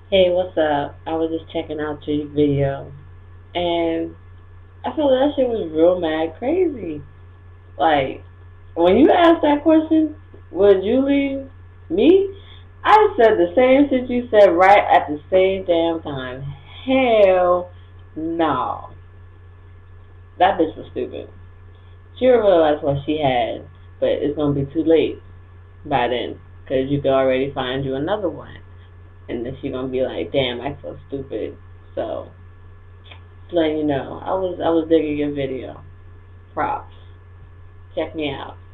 Hey, what's up? I was just checking out your video, and I feel that shit was real mad crazy. Like, when you asked that question, would you leave me? I said the same shit you said right at the same damn time. Hell no. That bitch was stupid. She'll realize what she had, but it's gonna be too late by then, because you could already find you another one. And then she gonna be like, damn, I feel stupid. So, just letting you know, I was digging your video. Props. Check me out.